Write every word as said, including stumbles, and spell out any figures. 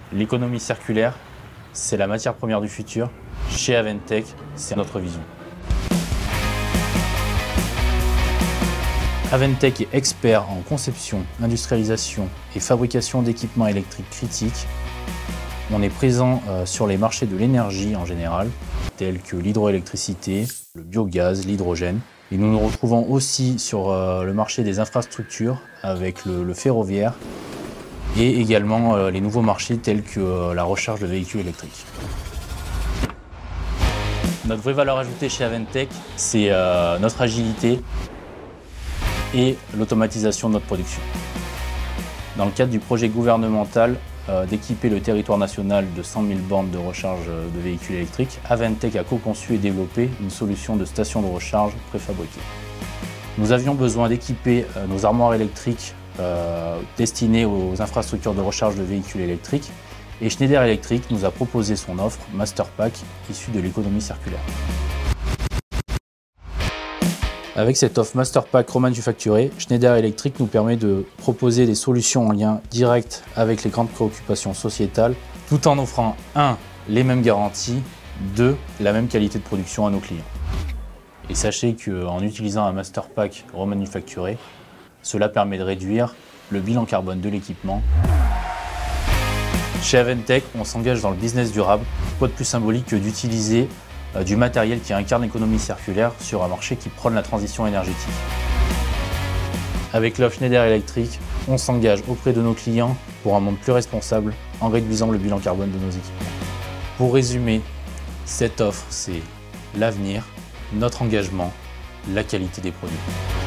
L'économie circulaire, c'est la matière première du futur. Chez Aventec, c'est notre vision. Aventec est expert en conception, industrialisation et fabrication d'équipements électriques critiques. On est présent euh, sur les marchés de l'énergie en général, tels que l'hydroélectricité, le biogaz, l'hydrogène. Et nous nous retrouvons aussi sur euh, le marché des infrastructures avec le, le ferroviaire et également euh, les nouveaux marchés tels que euh, la recharge de véhicules électriques. Notre vraie valeur ajoutée chez Aventec, c'est euh, notre agilité et l'automatisation de notre production. Dans le cadre du projet gouvernemental euh, d'équiper le territoire national de cent mille bornes de recharge de véhicules électriques, Aventec a co-conçu et développé une solution de station de recharge préfabriquée. Nous avions besoin d'équiper euh, nos armoires électriques euh, destinées aux infrastructures de recharge de véhicules électriques et Schneider Electric nous a proposé son offre Masterpack issue de l'économie circulaire. Avec cette offre Masterpack remanufacturée, Schneider Electric nous permet de proposer des solutions en lien direct avec les grandes préoccupations sociétales, tout en offrant un les mêmes garanties, deux la même qualité de production à nos clients. Et sachez qu'en utilisant un Masterpack remanufacturé, cela permet de réduire le bilan carbone de l'équipement. Chez Aventec, on s'engage dans le business durable. Quoi de plus symbolique que d'utiliser du matériel qui incarne l'économie circulaire sur un marché qui prône la transition énergétique. Avec l'offre Schneider Electric, on s'engage auprès de nos clients pour un monde plus responsable en réduisant le bilan carbone de nos équipements. Pour résumer, cette offre, c'est l'avenir, notre engagement, la qualité des produits.